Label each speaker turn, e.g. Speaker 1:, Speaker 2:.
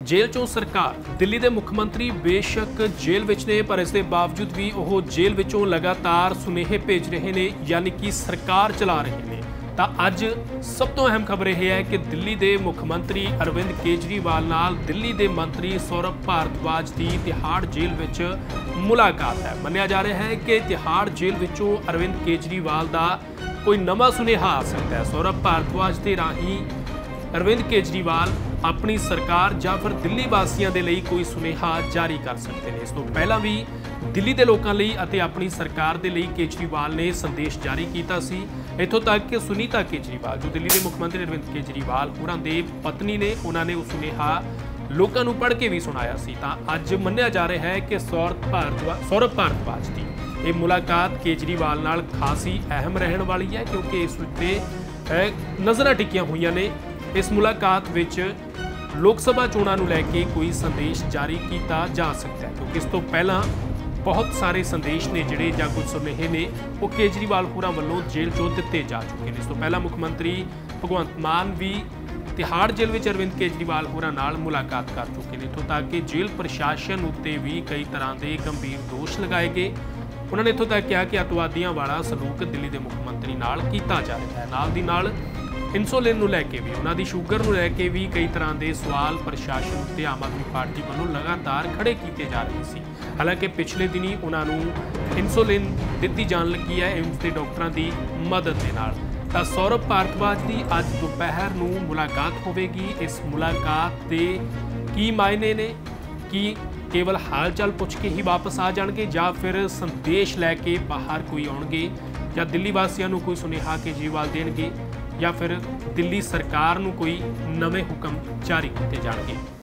Speaker 1: Jail चों सरकार दिल्ली के मुख मंत्री बेशक जेल विच ने पर इसके बावजूद भी वह जेल विचों लगातार सुनेहे भेज रहे हैं, यानी कि सरकार चला रहे हैं। तो अज सब तो अहम खबर यह है कि दिल्ली के मुख मंत्री अरविंद केजरीवाल नाल दिल्ली के मंत्री सौरभ भारद्वाज की तिहाड़ जेल विच मुलाकात है। मन्निया जा रहा है कि तिहाड़ जेल विचों अरविंद केजरीवाल का कोई नवा सुनेहा आ सकता है। सौरभ भारद्वाज के राही अरविंद केजरीवाल अपनी सरकार या फिर दिल्ली वासियों के लिए कोई सुनेहा जारी कर सकते हैं। इस तो पहला भी दिल्ली के लोगों लिए अते अपनी सरकार के लिए केजरीवाल ने संदेश जारी किया सी। इत्थों तक कि सुनीता केजरीवाल जो दिल्ली के मुख मंत्री अरविंद केजरीवाल होरां दे पत्नी ने उन्होंने वह सुनेहा लोगों को पढ़ के भी सुनाया सी। तां अज मन्निया जा रहा है कि सौरभ भारद्वाज की ये मुलाकात केजरीवाल नाल खासी अहम रहने वाली है, क्योंकि इस उत्ते नज़रां टिकियां हुई ने। इस मुलाकात विच लोक सभा चोणां नूं लैके कोई संदेश जारी किया जा सकता है, क्योंकि इस तो पहला बहुत सारे संदेश ने जिहड़े जां कुछ सुनेहे ने वो केजरीवाल होरां वल्लों जेल चों दिते जा चुके हैं। इस तो पहला मुख मंत्री भगवंत मान भी तिहाड़ जेल विच अरविंद केजरीवाल होरां नाल मुलाकात कर चुके हैं। इत्थों तक कि जेल प्रशासन उत्ते भी कई तरह के गंभीर दोष लगाए गए। उन्होंने इत्थों तक कहा कि अतवादियों वाला सलूक दिल्ली के मुख मंत्री नाल कीता जा रहा है। नाल दी नाल इंसोलिन नूं लैके भी उन्होंने शूगर नूं लैके भी कई तरह के सवाल प्रशासन उत्ते आम आदमी पार्टी वालों लगातार खड़े किए जा रहे थे। हालांकि पिछले दिनी उन्होंने इंसोलिन दी जान लगी है एम्स के डॉक्टरों की मदद के नाल। तां सौरभ भारद्वाज की अज दोपहर नूं मुलाकात होगी। इस मुलाकात के की मायने ने कि केवल हाल चाल पुछ के ही वापस आ जाएंगे या फिर संदेश लैके बाहर कोई आउणगे या दिल्ली वासियों को कोई सुनेहा केजरीवाल देणगे या फिर दिल्ली सरकार को कोई नवे हुक्म जारी किए जाएंगे।